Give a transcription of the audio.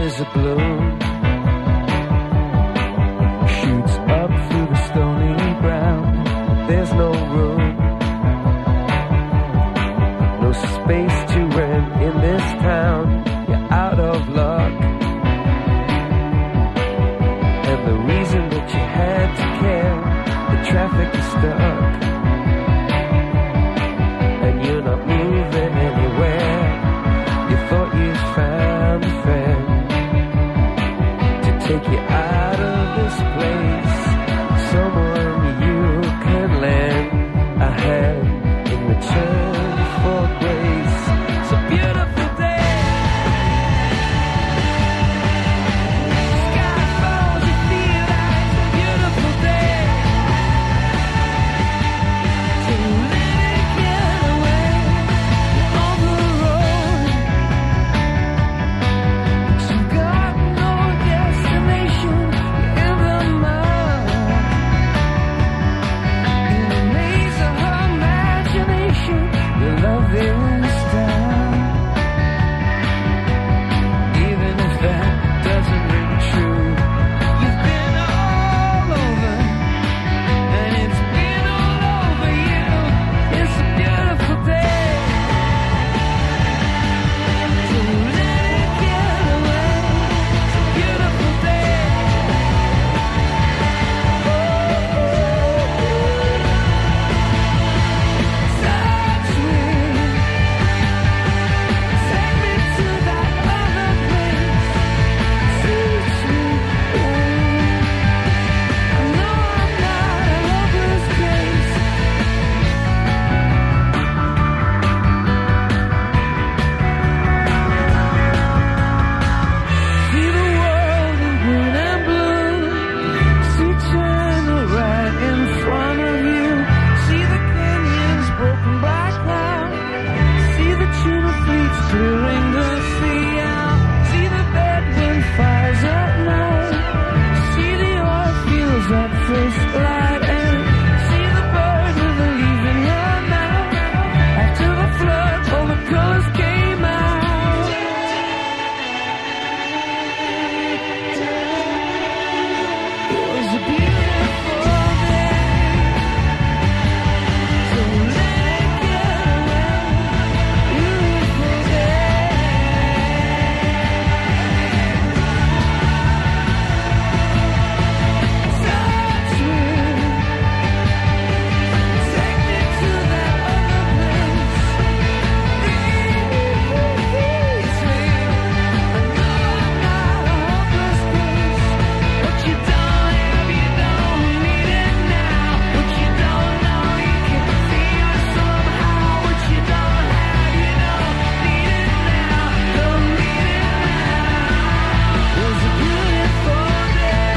There's a bloom shoots up through the stony ground. There's no room, no space to rent in this town. You're out of luck, and the reason that you had to care, the traffic is stuck, and you're not moving anywhere. You thought you found a friend to take you out of this place, someone you can lend a hand in return for grace. It's a beautiful day. Sky falls, you feel like it's a beautiful day. To let it get away on the road. But you've got no destination in the mud. In the maze of her imagination, your love is down. Even if that doesn't ring true, you've been all over, and it's been all over you. It's a beautiful day. To let it get away. It's a beautiful day. Touch me, take me to that other place. Teach me, I know I'm not a hopeless case. See the world in green and blue. See China right in front of you. See the canyons broken by cloud. See the tuna fleets clearing the sea out. See the bedroom fires at night. See the oil fields at first light. And see the bird with a leaf in her mouth. After the flood, all the colors came out. It was a beautiful day. So let it get away. Beautiful day. Touch me, take me to that other place. Release me. I know I'm not a hopeless case. What you don't have, you don't need it now. What you don't know, you can feel it somehow. What you don't have, you don't need it now. Don't need it now. It was a beautiful day.